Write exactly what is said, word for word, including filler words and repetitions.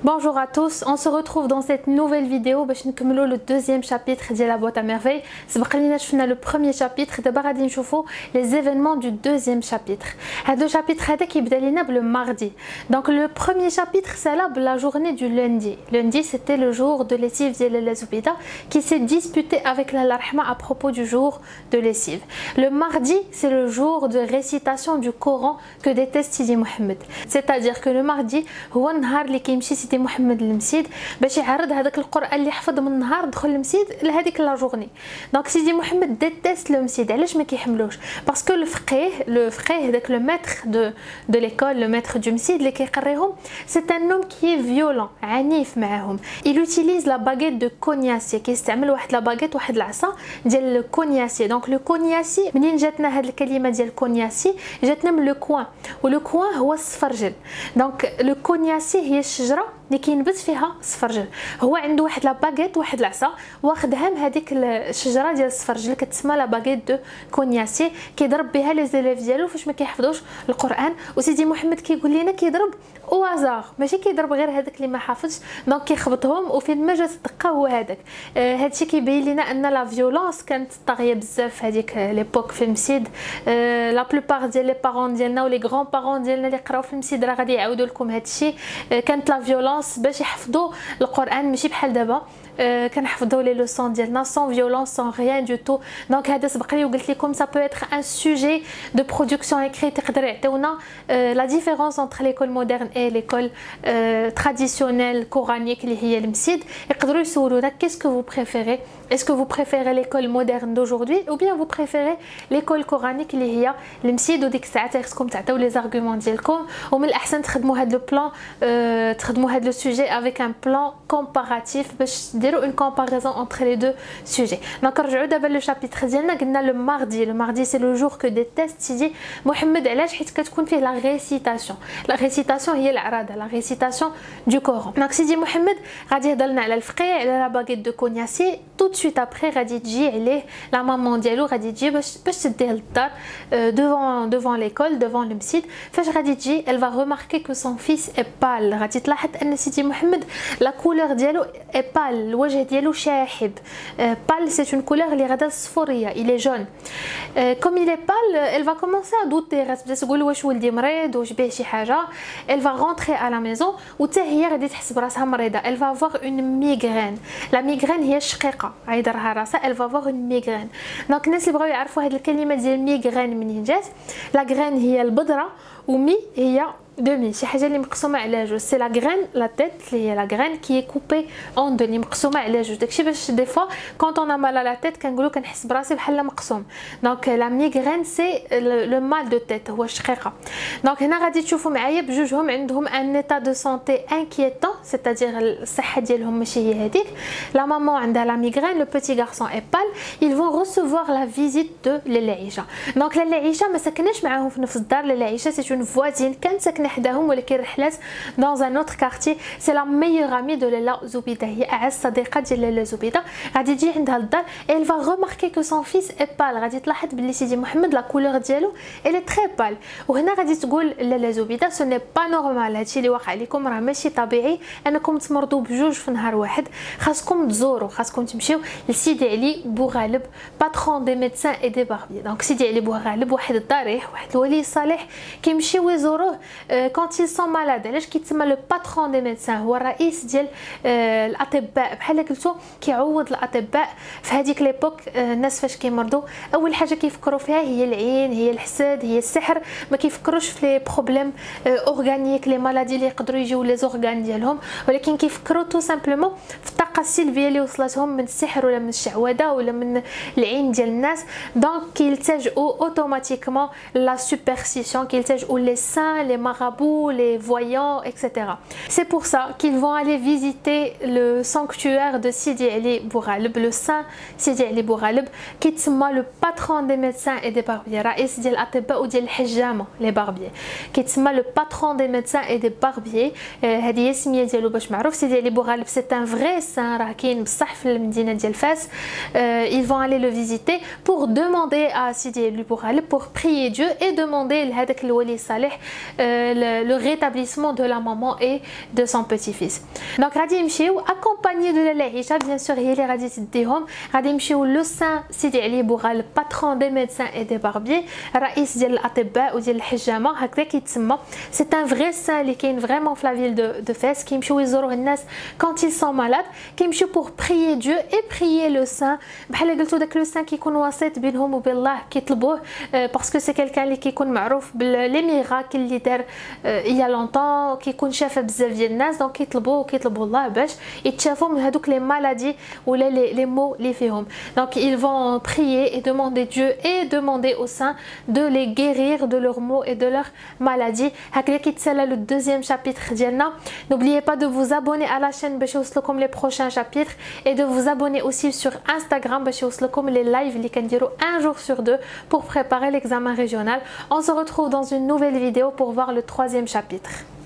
Bonjour à tous, on se retrouve dans cette nouvelle vidéo باش نكملوا le deuxième chapitre de la boîte à merveilles. سبق لينا شفنا le premier chapitre, دابا غادي نشوفوا les événements du deuxième chapitre. هذا chapitre هذا كيبدا لينا le mardi. Donc le premier chapitre c'est là la journée du lundi. Lundi c'était le jour de lessive ديال لا زبيده qui s'est disputé avec la Rahma à propos du jour de lessive. Le mardi c'est le jour de récitation du Coran que déteste Sidi Mohamed. C'est-à-dire que le mardi هو النهار اللي كيمشي سيدي محمد للمسجد باش يعرض هذاك القران اللي حفظ من النهار دخل للمسجد لهذيك لا جورني. دونك سيدي محمد ديتست لو مسجد. علاش ما كيحملوش؟ باسكو لو فقيه لو فقيه داك لو ماتر دو دو ليكول لو ماتر دو مسجد اللي كيقريهم سي ان نوم كي فيولون عنيف معاهم. il utilise la baguette de cognacé كيستعمل واحد لا باغيت واحد العصا ديال الكونياسي. دونك لو كونياسي منين جاتنا هذه الكلمه ديال كونياسي جاتنا من لو كوان ولو كوان هو الصفرجل. دونك لو كونياسي هي الشجره اللي كينبت فيها الصفرجل. هو عنده واحد لا باغيت واحد العصا واخدها من هذيك الشجره ديال الصفرجل كتسمى لا باغيت دو كونياسي كيضرب بها لي زيليف ديالو فاش ما كيحفظوش القران. وسيدي محمد كيقول لنا كيضرب او ازار ماشي كيضرب غير هذاك اللي ما حافظش. دونك كيخبطهم وفين ما جات الدقه هو هذاك. آه هادشي كيبين لنا ان لا فيولونس كانت طاغيه بزاف في هذيك ليبوك في المسجد. آه لا بلوبار ديال لي بارون ديالنا ولي غران بارون ديالنا اللي قراو في المسجد راه غادي يعاودوا لكم هادشي. آه كانت لا فيولونس باش يحفظوا القران ماشي بحال دابا. Euh, كنحفظوا لي لوسون ديالنا sans violence sans rien du tout. دونك هذا سبق لي وقلت لكم ça peut être un sujet de production écrite تقدر يعطيونا la différence entre l'école moderne et l'école traditionnelle coranique اللي هي المسجد. يقدروا يسولونا qu'est-ce que vous préférez? Est-ce que vous préférez l'école moderne d'aujourd'hui ou bien vous préférez l'école coranique اللي هي المسجد؟ وديك الساعات خصكم تعطيو لي زارغومون ديالكم ومن الاحسن تخدموا هذا لو بلان تخدموا هذا لو سوجي avec un plan comparatif باش ديروا une comparaison entre les deux sujets. Donc نرجعوا دابا لو شابيتر ديالنا. قلنا لو ماردي لو ماردي سي لو جور كو ديتست سيدي محمد. علاش؟ حيت كتكون فيه لا ريسيتاسيون. لا ريسيتاسيون هي العراضه لا ريسيتاسيون دو كوران. دونك سيدي محمد غادي يهضر لنا على الفقيه على لا باغيت دو كونياسي. tout de suite après غادي تجي عليه لا مامون ديالو غادي تجي باش باش تديه للدار devant devant l'école devant le مسجد. فاش غادي تجي elle va remarquer que son fils est pâle. غادي تلاحظ ان سيدي محمد لا كولور ديالو est pâle. الوجه ديالو شاحب. pâle c'est une couleur اللي غادا الصفوريه. il est jaune. comme il est pâle elle va commencer à douter. غتبدا تقول واش ولدي مريض واش بيه شي حاجه. elle va rentrer à la maison وحتى هي غادي تحس براسها مريضه. elle va avoir une migraine. la migraine هي الشقيقه عيدرها راسها. elle va avoir une migraine. دونك الناس اللي بغاو يعرفوا هذه الكلمه ديال ميغرين منين جات. لا غرين هي البذره ومي هي demi شي حاجه اللي مقسومه على جوج. سي لا غرين لا تيت اللي هي لا غرين كي كوبي اون دو اللي مقسومه على جوج. داكشي باش دي فوا كونط اون مال لا تيت كنقولوا كنحس براسي بحال مقسوم. دونك لا ميغرين سي لو مال دو تيت هو الشقيقه. دونك هنا غادي تشوفوا معايا بجوجهم عندهم ان ايتا دو سونتي انكييتون سيتادير الصحه ديالهم ماشي هي هذيك. لا مامون عندها لا ميغرين لو بيتي غارسون اي بال. ils vont recevoir la visite de لاله عيشه. دونك لاله عيشه ما سكناش معاهم في نفس الدار. لاله عيشه سي اون فوازين كانت ساكنه حداهم ولكن رحلات dans un autre quartier. c'est la meilleure amie de لاله زبيده. هي اعز صديقه ديال لاله زبيده. غادي تجي عندها للدار et elle va remarquer que son fils est pâle. غادي تلاحظ بلي سيدي محمد لا كولور ديالو elle est très pâle. وهنا غادي تقول لاله زبيده ce n'est pas normal. هادشي اللي واقع لكم راه ماشي طبيعي انكم تمرضوا بجوج في نهار واحد. خاصكم تزوروا خاصكم تمشيو لسيدي علي بوغالب باترون دي ميدسان اي دي باربي. دونك سيدي علي بوغالب واحد الضريح واحد الولي الصالح كيمشيو يزوروه quand ils sont malades. علاش كيتسمى لو باترون دي ميدسان؟ هو الرئيس ديال آه الاطباء. بحال قلتو كيعوض الاطباء في هذيك ليبوك. آه الناس فاش كيمرضوا اول حاجه كيفكروا فيها هي العين هي الحسد هي السحر. ما كيفكروش في لي بروبليم آه اورغانيك لي مالادي اللي يقدروا يجيو لي زورغان ديالهم ولكن كيفكروا تو سامبلومون في الطاقه السلبيه اللي وصلتهم من السحر ولا من الشعوذه ولا من العين ديال الناس. دونك كيلتجؤوا اوتوماتيكمون لا سوبرستيسيون كيلتجؤوا لي سان لي marabouts, les voyants, et cetera. C'est pour ça qu'ils vont aller visiter le sanctuaire de Sidi Ali Bougaleb, le saint Sidi Ali Bougaleb, qui est le patron des médecins et des barbiers. رئيس ديال الأطباء وديال الحجامة les barbiers. qui est le patron des médecins et des barbiers. هذه هي السمية ديالو باش معروف. سيدي علي بوغالب c'est un vrai saint راه كاين بصح في المدينة ديال فاس. Ils vont aller le visiter pour demander à Sidi Ali Bougaleb pour prier Dieu et demander لهذاك الولي يصالح le rétablissement de la maman et de son petit-fils. Donc غادي يمشيو accompagné de لاله عيشه bien sûr هي اللي غادي تديهم. غادي يمشيو لو سان سيدي علي بوغا الباترون دي ميدسان اي دي باربي رئيس ديال الاطباء وديال الحجامه هكذا كيتسمى. سي ان فري سان اللي كاين فريمون في لا فيل دو دو فاس كيمشيو يزوروه الناس quand ils sont malades كيمشيو pour prier Dieu et prier le saint بحال قلتو داك لو سان كيكون وسيط بينهم وبين الله كيطلبوه باسكو سي كيلكان اللي كيكون معروف بلي ميراكل اللي دار يا لونطون كيكون شافه بزاف ديال الناس دونك كيطلبوه وكيطلبوا الله باش يتشافوا من هذوك لي مالادي ولا لي لي مو اللي فيهم. Donc ils vont prier et demander Dieu et demander au saint de les guérir de leurs maux et de leurs maladies. هكذا كيتسالى le deuxième chapitre ديالنا. N'oubliez pas de vous abonner à la chaîne باش يوصلكم les prochains chapitres et de vous abonner aussi sur Instagram باش يوصلكم les lives اللي كنديروا un jour sur deux pour préparer l'examen régional. On se retrouve dans une nouvelle vidéo pour voir le troisième chapitre.